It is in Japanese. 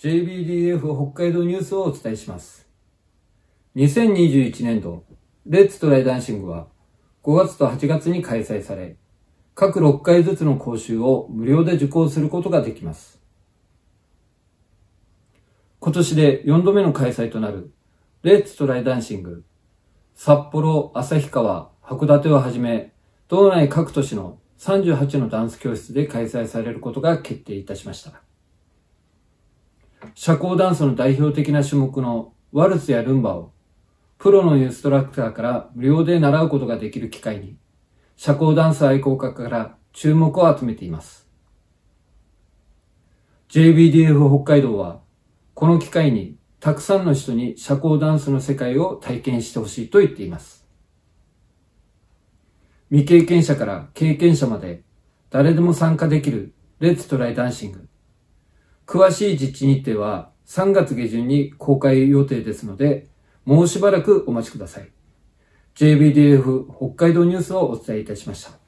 JBDF 北海道ニュースをお伝えします。2021年度レッツトライダンシングは5月と8月に開催され、各6回ずつの講習を無料で受講することができます。今年で4度目の開催となるレッツトライダンシング、札幌、旭川、函館をはじめ、道内各都市の38のダンス教室で開催されることが決定いたしました。社交ダンスの代表的な種目のワルツやルンバをプロのインストラクターから無料で習うことができる機会に、社交ダンス愛好家から注目を集めています。JBDF 北海道はこの機会にたくさんの人に社交ダンスの世界を体験してほしいと言っています。未経験者から経験者まで誰でも参加できるレッツトライダンシング。詳しい実地日程は3月下旬に公開予定ですので、もうしばらくお待ちください。JBDF 北海道ニュースをお伝えいたしました。